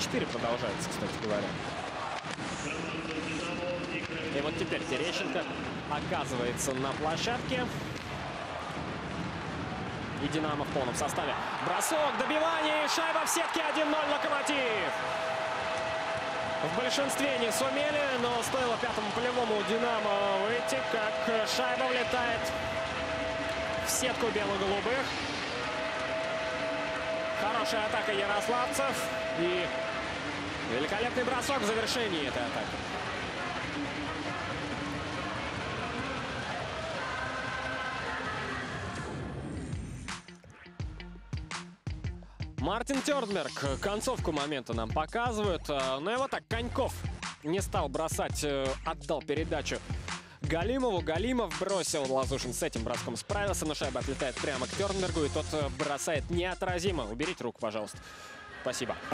4 продолжается, кстати говоря. И вот теперь Терещенко оказывается на площадке. И «Динамо» в полном составе. Бросок, добивание, шайба в сетке, 1-0 «Локомотив». В большинстве не сумели, но стоило пятому полевому «Динамо» выйти, как шайба влетает в сетку бело-голубых. Хорошая атака ярославцев и великолепный бросок в завершении этой атаки. Мартин Тёрнберг концовку момента нам показывают. Но его так Коньков не стал бросать, отдал передачу Галимову. Галимов бросил, Лазушин с этим броском справился, но шайба отлетает прямо к Тёрнбергу, и тот бросает неотразимо. Уберите руку, пожалуйста. Спасибо.